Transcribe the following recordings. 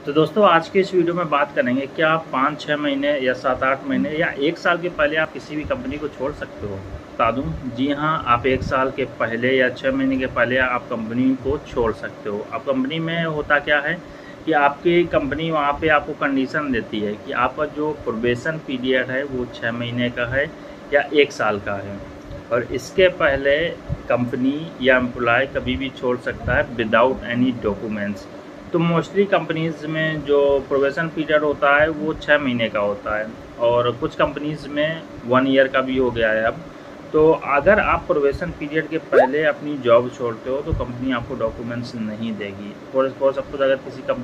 तो दोस्तों आज के इस वीडियो में बात करेंगे क्या आप 5-6 महीने या 7-8 महीने या 1 साल के पहले आप किसी भी कंपनी को छोड़ सकते हो। बता दूं, जी हाँ, आप 1 साल के पहले या 6 महीने के पहले आप कंपनी को छोड़ सकते हो। अब कंपनी में होता क्या है कि आपकी कंपनी वहाँ पे आपको कंडीशन देती है कि आपका जो प्रोबेशन पीरियड है वो 6 महीने का है या 1 साल का है, और इसके पहले कंपनी या एम्प्लॉय कभी भी छोड़ सकता है विदाउट एनी डॉक्यूमेंट्स। तो मोस्टली कंपनीज़ में जो प्रोबेशन पीरियड होता है वो 6 महीने का होता है, और कुछ कंपनीज़ में 1 ईयर का भी हो गया है अब। तो अगर आप प्रोबेशन पीरियड के पहले अपनी जॉब छोड़ते हो तो कंपनी आपको डॉक्यूमेंट्स नहीं देगी। फॉर सपोज अगर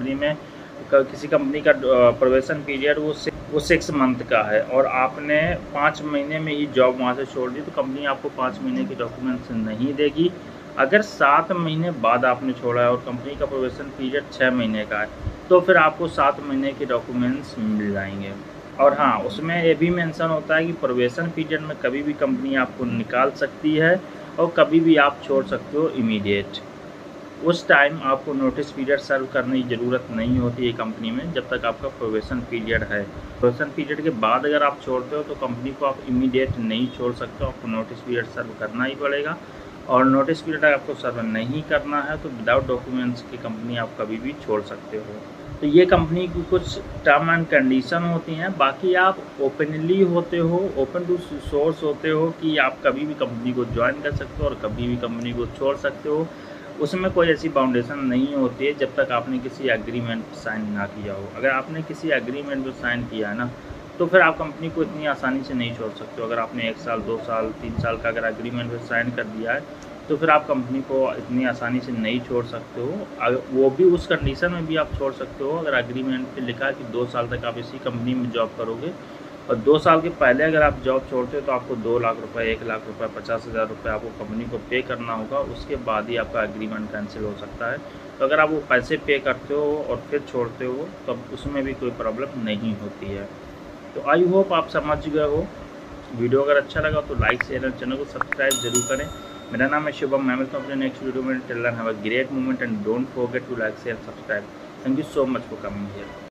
किसी कंपनी का प्रोबेशन पीरियड वो 6 मंथ का है और आपने 5 महीने में ही जॉब वहाँ से छोड़ दी, तो कंपनी आपको 5 महीने की डॉक्यूमेंट्स नहीं देगी। अगर 7 महीने बाद आपने छोड़ा है और कंपनी का प्रोबेशन पीरियड 6 महीने का है, तो फिर आपको 7 महीने के डॉक्यूमेंट्स मिल जाएंगे। और हाँ, उसमें ये भी मेंशन होता है कि प्रोबेशन पीरियड में कभी भी कंपनी आपको निकाल सकती है और कभी भी आप छोड़ सकते हो इमीडिएट। उस टाइम आपको नोटिस पीरियड सर्व करने की ज़रूरत नहीं होती है कंपनी में, जब तक आपका प्रोबेशन पीरियड है। प्रोबेशन पीरियड के बाद अगर आप छोड़ते हो तो कंपनी को आप इमीडिएट नहीं छोड़ सकते हो, आपको नोटिस पीरियड सर्व करना ही पड़ेगा। और नोटिस पीरियड अगर आपको सर्व नहीं करना है तो विदाउट डॉक्यूमेंट्स की कंपनी आप कभी भी छोड़ सकते हो। तो ये कंपनी की कुछ टर्म एंड कंडीशन होती हैं। बाकी आप ओपनली होते हो, ओपन टू सोर्स होते हो कि आप कभी भी कंपनी को ज्वाइन कर सकते हो और कभी भी कंपनी को छोड़ सकते हो। उसमें कोई ऐसी बाउंडेशन नहीं होती है जब तक आपने किसी एग्रीमेंट पर साइन ना किया हो। अगर आपने किसी एग्रीमेंट पर साइन किया है ना, तो फिर आप कंपनी को इतनी आसानी से नहीं छोड़ सकते हो। अगर आपने 1 साल, 2 साल, 3 साल का अगर एग्रीमेंट पे साइन कर दिया है, तो फिर आप कंपनी को इतनी आसानी से नहीं छोड़ सकते हो। वो भी उस कंडीशन में भी आप छोड़ सकते हो अगर एग्रीमेंट पे लिखा है कि 2 साल तक आप इसी कंपनी में जॉब करोगे, और 2 साल के पहले अगर आप जॉब छोड़ते हो तो आपको 2 लाख रुपये, 1 लाख रुपये, 50,000 रुपये आपको कंपनी को पे करना होगा। उसके बाद ही आपका एग्रीमेंट कैंसिल हो सकता है। तो अगर आप वो पैसे पे करते हो और फिर छोड़ते हो तो उसमें भी कोई प्रॉब्लम नहीं होती है। तो आई होप आप समझ गए हो। वीडियो अगर अच्छा लगा तो लाइक, शेयर और चैनल को सब्सक्राइब जरूर करें। मेरा नाम है शुभम। मैं मिलता हूँ अपने नेक्स्ट वीडियो में। Till then have a great moment and don't forget to like, share, subscribe. Thank you so much for coming here.